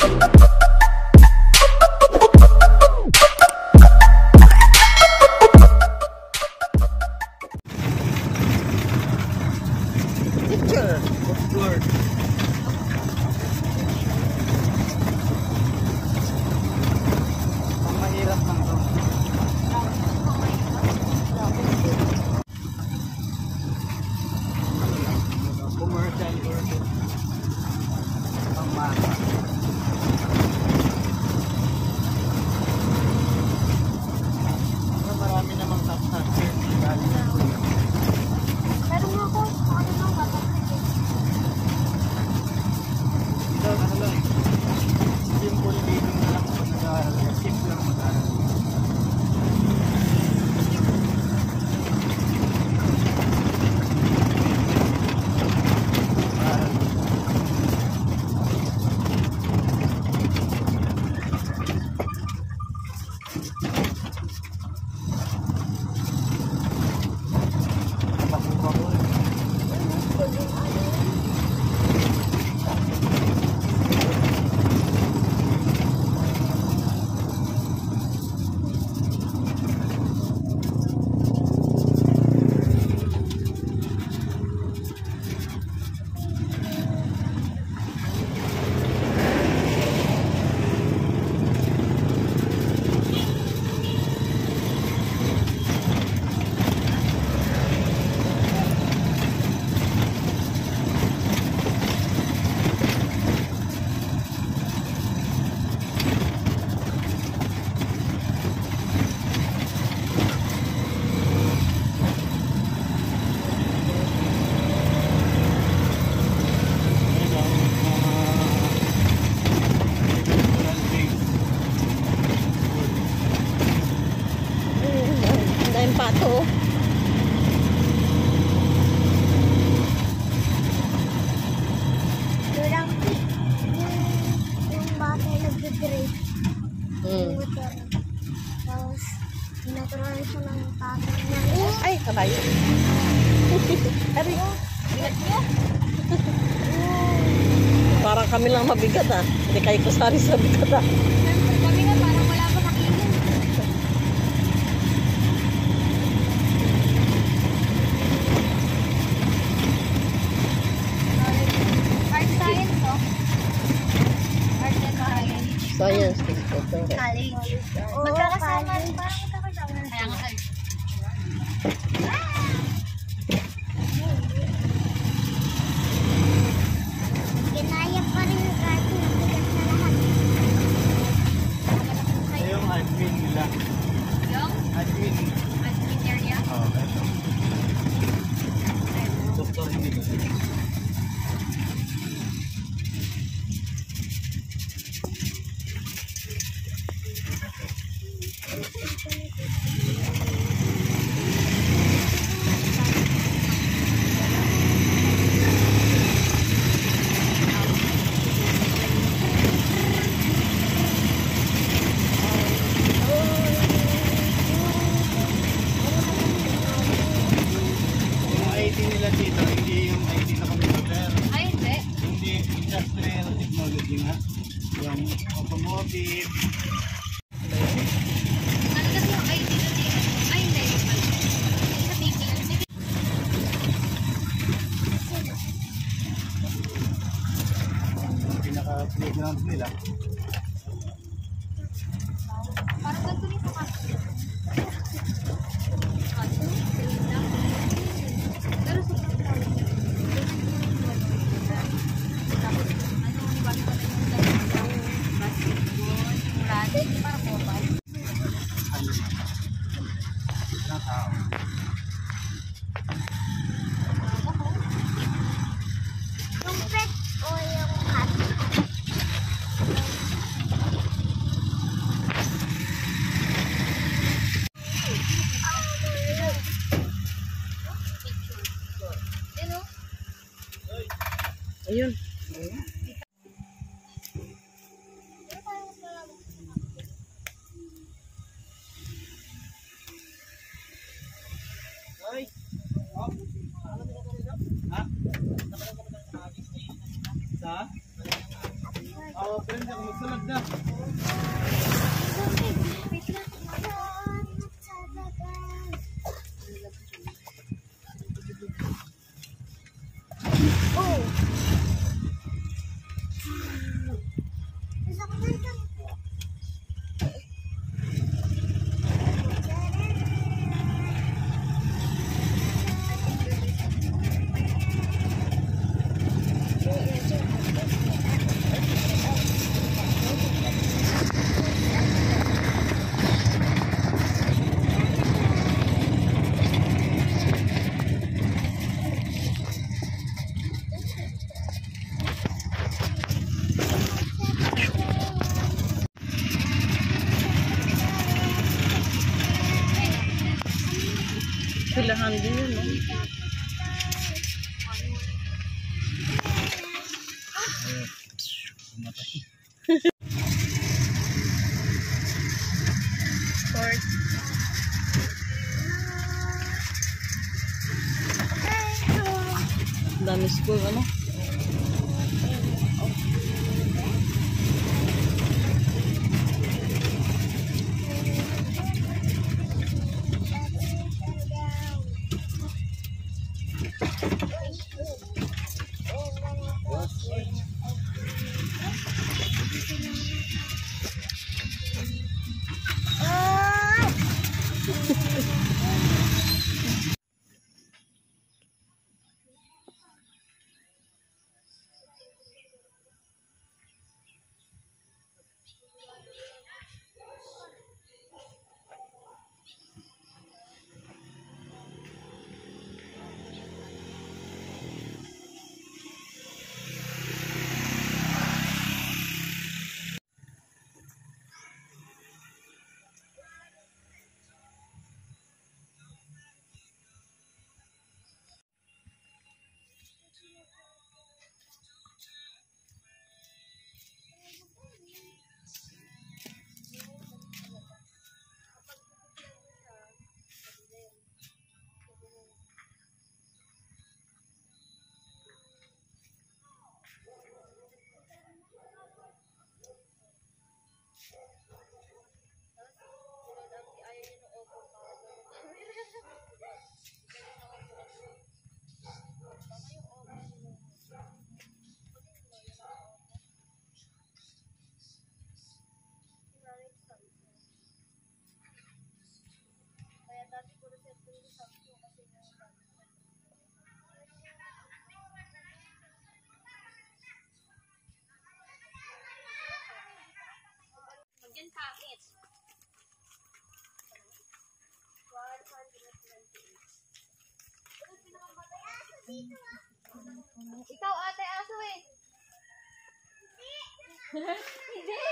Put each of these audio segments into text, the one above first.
Ay, kabayo. Parang kami lang mabigat ah. Hindi kayo kusari sa bigat ah. Kami nga parang wala pa nakingin. Art science, no? Art and science. Science. College. Magkakasama. Parang magkakasama. Kaya nga kayo. Ginaya pa rin yung garden. Bigat na lahat. Yung admin nila. Yung? Admin. Admin area? Oo, ito. Doktor hindi ko. Dito, hindi yung IT na computer. Ay, hindi. Hindi industrial technology na. Yung automotive. Ano kasi yung IT na dito? Ay, hindi. Sa tigil. Pinaka-playground nila. Parang ganito rin sa kasi. Pero sobrang tawag. Tapos, ano, bago pa rin yung basketball, rugby, parang mobile. Ano na tao. Yung pet o yung cat? Ayun. Ay! Ha? Sa? Oo, Friend, ako magsalad na. Pilahan din yun, no? Court. Dami school, ano? Magyan pangit. 128. Ikaw ate aso eh. Hindi. Hindi.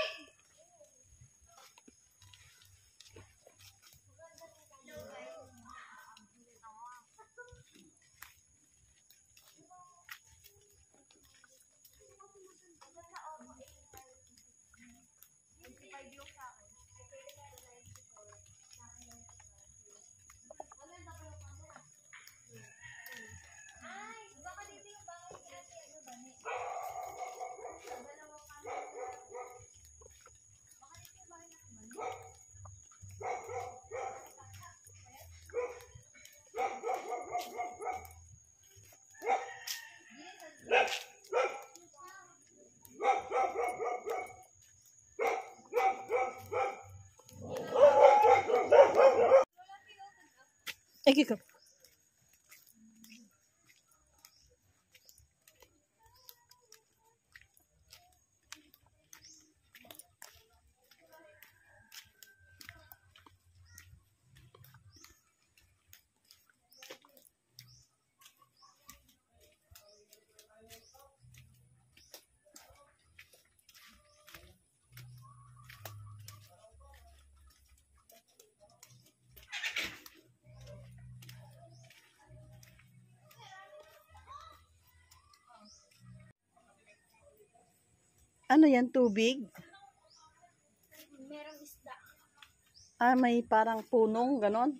Ikaw. Ano yan, tubig? Merong isda. Ah, may parang punong, ganon?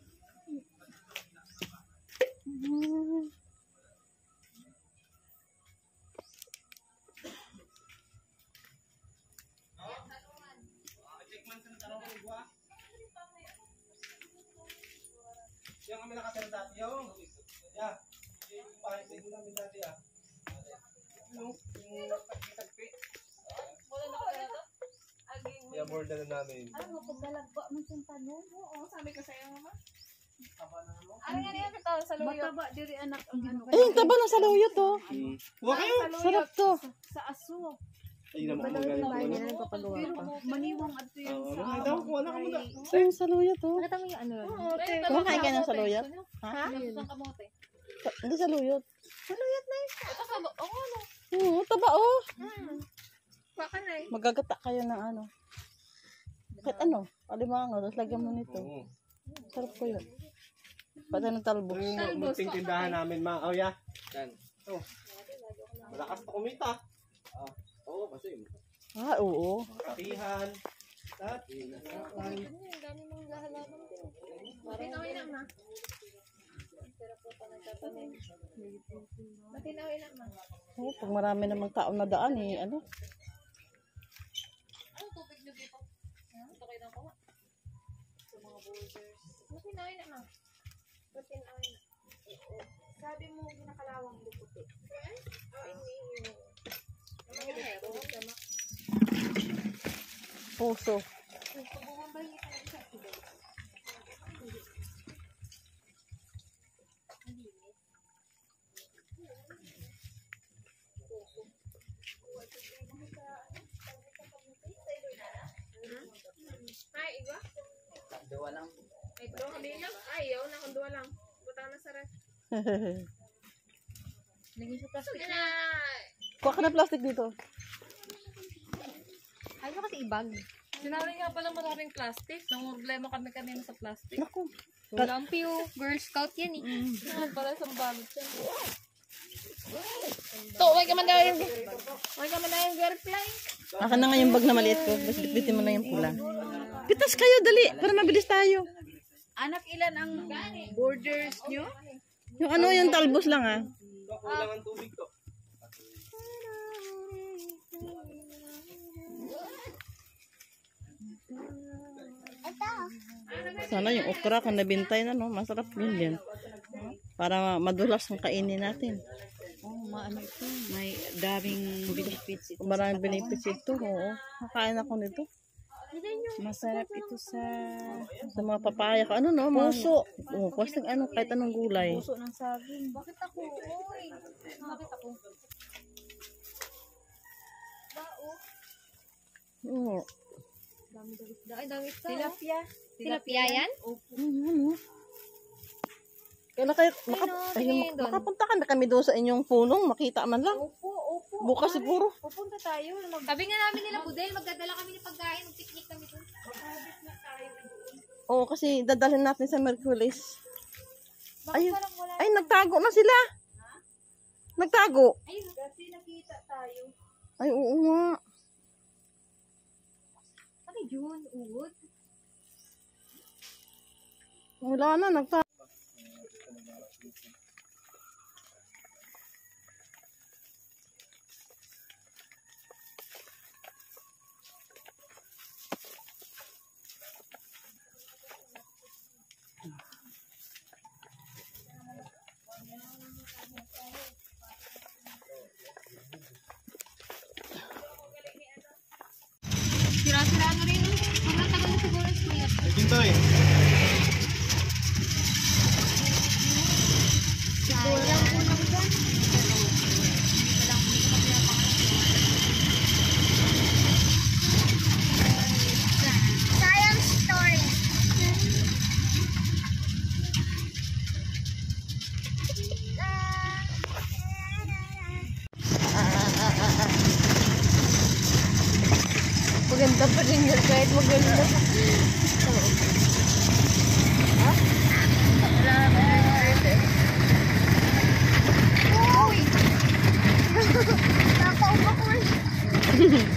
Yung, yeah. Yung bahay sa inyo namin dati ah. Yung tagpi. Wala na ka na to? Aging Yeah, more than namin. ano, pagkalagba mo siyang tanong. Oo, sabi ko sa'yo, mama. Taba na mo. Ano nga niya ito sa luyo? Mataba diri anak ang ano. Ay, yung taba ng saluyot to. Huwag kayo! Sarap to. Sa aso. Ay, naman mo galing ko. Pero maniwang adto yun sa Nakita ko kung anak mo na. Ay, yung saluyot to. Nakita mo yung ano? Kumakain ka ng saluyot? Ha? Ang kamote. Hindi saluyot. Ito ka ba? Oo, ano? Oo, taba oh. Baka na eh. Magagata kayo ng ano. Kahit ano, alimango, tapos lagyan mo nito. Oo. Sarap ko yun. Pati ng talbos. Yung munting tindahan namin, ma. Oh, yeah. Yan. Oh. Malakas pa kumita. Ah, oo, kasi. Ah, oo. Katihan. Dati, nasakay. Ano yung dami mong halaman din. Matinawin lang na. Pero po pa nagtatanim. Matinawin lang na. Oo, pag marami namang tao na daan eh, ano? Anong tubig nyo dito? Ito kayo ng kawa. Sa mga boulders. Matinawin lang na. Matinawin na. Sabi mo ginakalawang luputi. Ay, hindi. Puso. Ay, igwa? Dua lang. Ay, dua kami lang. Ay, yaw na kung dua lang. Butang na sa ref. Lagi sa plastic. Na! Kuha ka na plastic dito. Ay, kasi ibag. Sinabi nga pala maraming plastic. Nang problema kami kanina sa plastic. Naku. Lampi oh. Girl Scout yan eh. Saan pala sa balot siya. To, huwag ka man daw yung... Huwag naman na yung girl flying. Akin na nga yung bag na maliit ko. Basta bitbitin mo na yung pula. Pitas kayo, dali. Para mabilis tayo. Anak, ilan ang borders nyo? Yung ano, yung talbos lang ah. Kulang ang tubig ko. Sana yung okra kung nabintay na, no? Masarap yun din. Para madulas ang kainin natin. Oh, maano ito. May daming benefits ito. Maraming benefits ito, oo. Makain ako nito. Masarap ito sa Sa mga papaya ko. Ano, no? Puso. Oo, kasi ano, kahit anong gulay. puso ng saging. Bakit ako? Oy. Bakit ako? Oo. Ay, dami ito. Tilapia. Tilapia yan? Ano? Kailan kayo, makapunta ka na kami doon sa inyong punong, makita man lang. Opo, opo. Bukas siguro. Pupunta tayo. Sabi nga namin nila, Budel, magdadala kami ng pagkain, mag-picnic kami doon. Mag-harvest na tayo. Oo, kasi dadalhin natin sa Merkulis. Ay, Parang wala. ay, nagtago na sila. Nagtago. Ayun, kasi nakita tayo. Ay, oo nga. Ano yun? Uod? Wala na, nagtago. Sira-sira ano rin. Sobrang tagal na siguro sa kuya. Ito eh. Walang unang dyan. Science story. Maganda pa rin yun, kahit maganda. Uy! Nakaupa ko eh.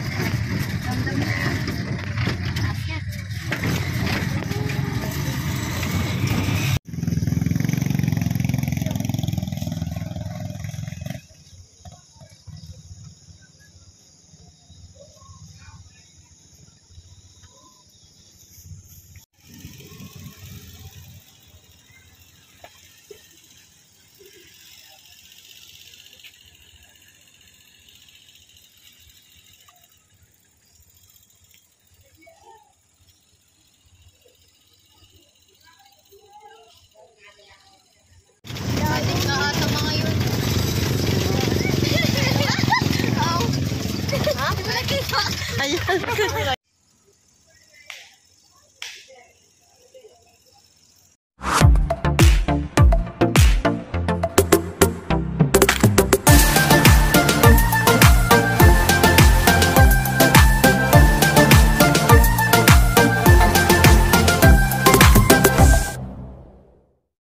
Ayan.